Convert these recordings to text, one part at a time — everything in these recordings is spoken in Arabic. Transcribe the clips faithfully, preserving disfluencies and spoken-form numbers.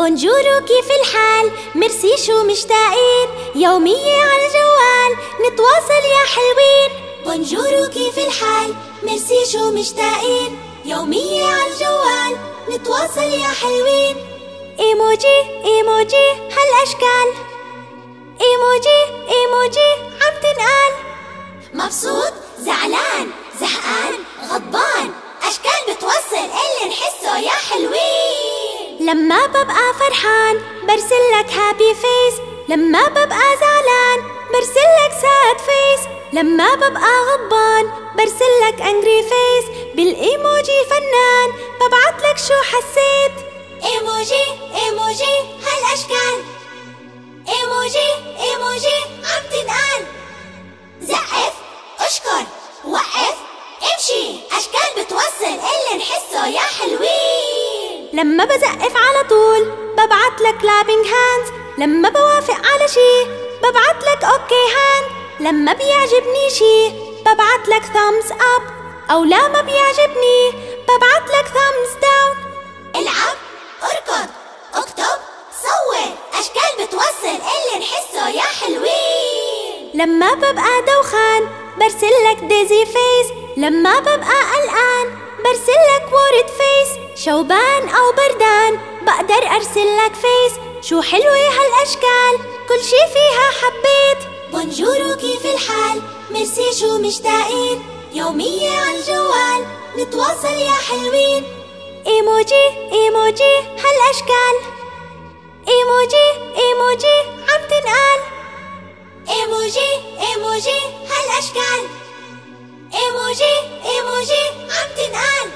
بونجورو كيف الحال؟ ميرسي شو مشتاقين، يومية على الجوال نتواصل يا حلوين. بونجورو كيف الحال؟ ميرسي شو مشتاقين، يومية على الجوال نتواصل يا حلوين. ايموجي ايموجي هالاشكال، ايموجي ايموجي عم تنقال. مبسوط، زعلان، زهقان، غضبان، اشكال بتوصل اللي نحسه يا حلوين. لما ببقى فرحان برسلك هابي فيس، لما ببقى زعلان برسلك ساد فيس، لما ببقى غضبان برسلك انجري فيس. بالايموجي فنان ببعتلك شو حسيت. ايموجي ايموجي هالاشكال، ايموجي ايموجي عم تنقال. زقف، اشكر، وقف، امشي، اشكال بتوصل اللي نحسه يا حلوين. لما بزقف على طول ببعتلك كلابينج هاندز، لما بوافق على شي ببعتلك اوكي هاند، لما بيعجبني شي ببعتلك ثامز اب، او لا ما بيعجبني ببعتلك ثامز داون. العب، اركض، اكتب، صور، اشكال بتوصل اللي نحسه يا حلوين. لما ببقى دوخان برسلك ديزي فيس، لما ببقى قلقان برسلك وورد فيس. شوبان او بردان بقدر ارسلك فيس. شو حلوة هالاشكال كل شي فيها حبيت. بونجورو كيف الحال؟ ميرسي شو مشتاقين، يومية على الجوال نتواصل يا حلوين. ايموجي ايموجي هالاشكال، ايموجي ايموجي عم تنقال. ايموجي ايموجي هالاشكال، ايموجي ايموجي عم تنقال.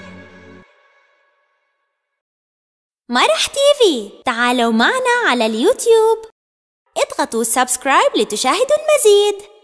مرح تيفي، تعالوا معنا على اليوتيوب، اضغطوا سبسكرايب لتشاهدوا المزيد.